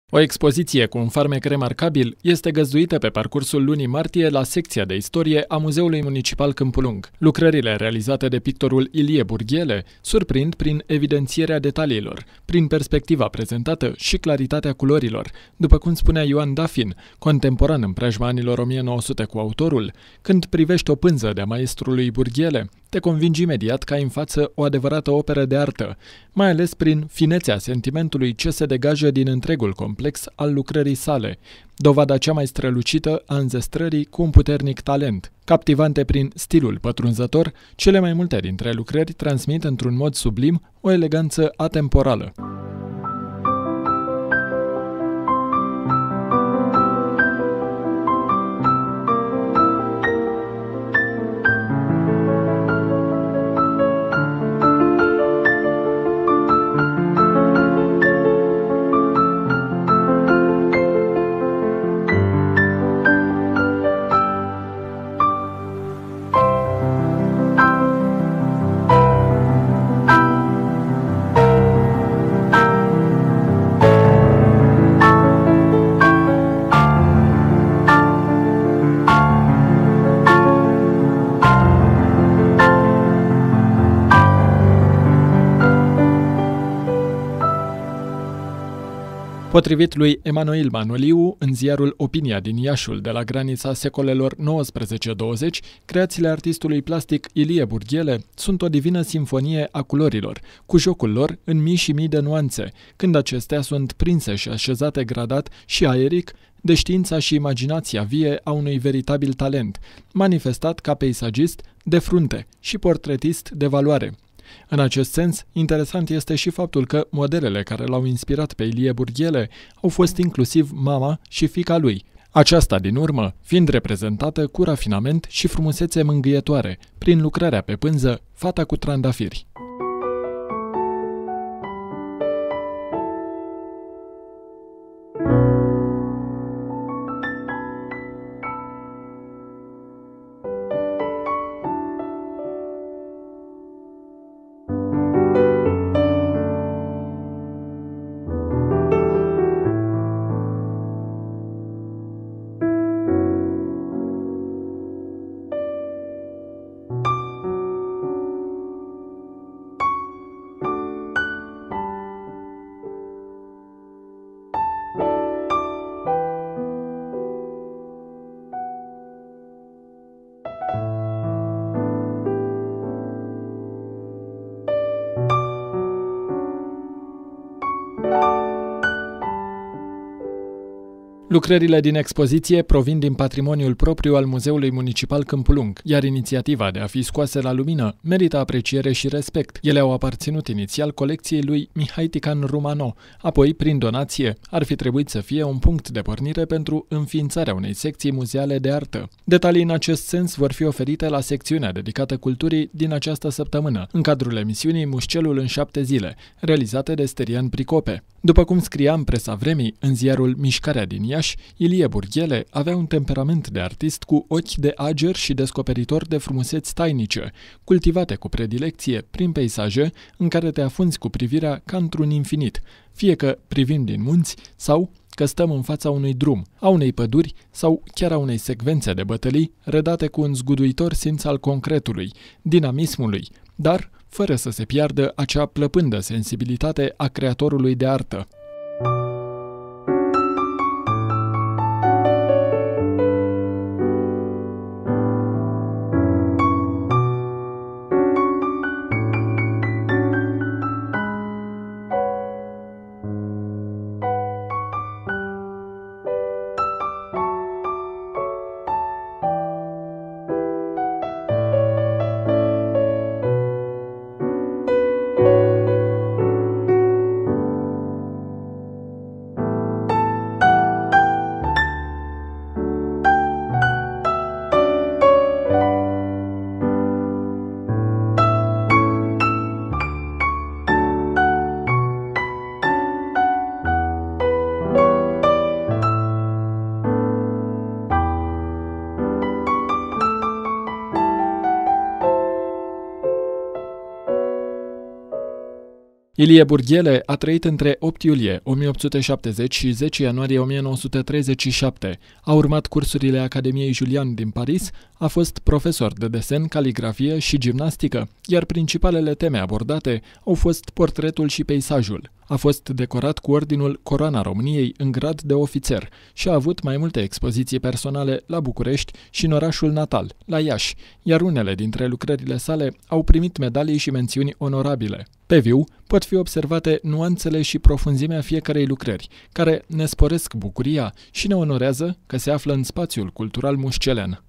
O expoziție cu un farmec remarcabil este găzduită pe parcursul lunii martie la secția de istorie a Muzeului Municipal Câmpul Lung. Lucrările realizate de pictorul Ilie Burghele surprind prin evidențierea detaliilor, prin perspectiva prezentată și claritatea culorilor. După cum spunea Ioan Dafin, contemporan în preajma anilor 1900 cu autorul, când privești o pânză de-a maestrului Burghele, te convingi imediat că ai în față o adevărată operă de artă, mai ales prin finețea sentimentului ce se degajă din întregul complex al lucrării sale, dovada cea mai strălucită a înzestrării cu un puternic talent. Captivante prin stilul pătrunzător, cele mai multe dintre lucrări transmit într-un mod sublim o eleganță atemporală. Potrivit lui Emanuel Manoliu, în ziarul Opinia din Iașul, de la granița secolelor 19-20, creațiile artistului plastic Ilie Burghele sunt o divină simfonie a culorilor, cu jocul lor în mii și mii de nuanțe, când acestea sunt prinse și așezate gradat și aeric de știința și imaginația vie a unui veritabil talent, manifestat ca peisagist de frunte și portretist de valoare. În acest sens, interesant este și faptul că modelele care l-au inspirat pe Ilie Burghele au fost inclusiv mama și fiica lui, aceasta din urmă fiind reprezentată cu rafinament și frumusețe mângâietoare, prin lucrarea pe pânză Fata cu trandafiri. Lucrările din expoziție provin din patrimoniul propriu al Muzeului Municipal Câmpul Lung, iar inițiativa de a fi scoase la lumină merită apreciere și respect. Ele au aparținut inițial colecției lui Mihai Tican Rumano, apoi, prin donație, ar fi trebuit să fie un punct de pornire pentru înființarea unei secții muzeale de artă. Detalii în acest sens vor fi oferite la secțiunea dedicată culturii din această săptămână, în cadrul emisiunii Mușcelul în 7 zile, realizate de Sterian Pricope. După cum scria în presa vremii, în ziarul Mișcarea din Iași, Ilie Burghele avea un temperament de artist cu ochi de ager și descoperitor de frumuseți tainice, cultivate cu predilecție prin peisaje în care te afunzi cu privirea ca într-un infinit, fie că privim din munți sau că stăm în fața unui drum, a unei păduri sau chiar a unei secvențe de bătălii redate cu un zguduitor simț al concretului, dinamismului, dar fără să se piardă acea plăpândă sensibilitate a creatorului de artă. Ilie Burghele a trăit între 8 iulie 1870 și 10 ianuarie 1937. A urmat cursurile Academiei Julian din Paris, a fost profesor de desen, caligrafie și gimnastică, iar principalele teme abordate au fost portretul și peisajul. A fost decorat cu ordinul Coroana României în grad de ofițer și a avut mai multe expoziții personale la București și în orașul natal, la Iași, iar unele dintre lucrările sale au primit medalii și mențiuni onorabile. Pe viu pot fi observate nuanțele și profunzimea fiecărei lucrări, care ne sporesc bucuria și ne onorează că se află în spațiul cultural mușcelen.